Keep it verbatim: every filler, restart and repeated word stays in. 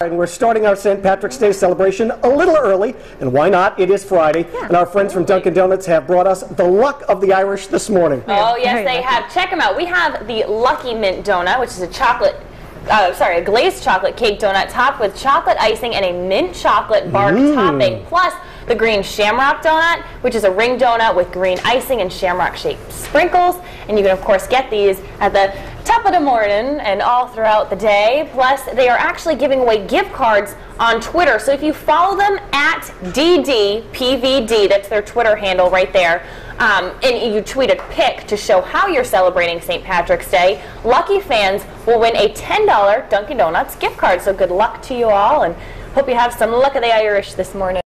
And we're starting our Saint Patrick's Day celebration a little early, and why not? It is Friday, yeah. And our friends from Dunkin Donuts have brought us the luck of the Irish this morning. Oh yes, they have. Check them out. We have the Lucky Mint Donut, which is a chocolate, uh, sorry, a glazed chocolate cake donut topped with chocolate icing and a mint chocolate bark mm. topping, plus the green shamrock donut, which is a ring donut with green icing and shamrock-shaped sprinkles. And you can, of course, get these at the top of the morning and all throughout the day. Plus, they are actually giving away gift cards on Twitter. So if you follow them at D D P V D, that's their Twitter handle right there, um, and you tweet a pic to show how you're celebrating Saint Patrick's Day, lucky fans will win a ten dollar Dunkin' Donuts gift card. So good luck to you all, and hope you have some luck of the Irish this morning.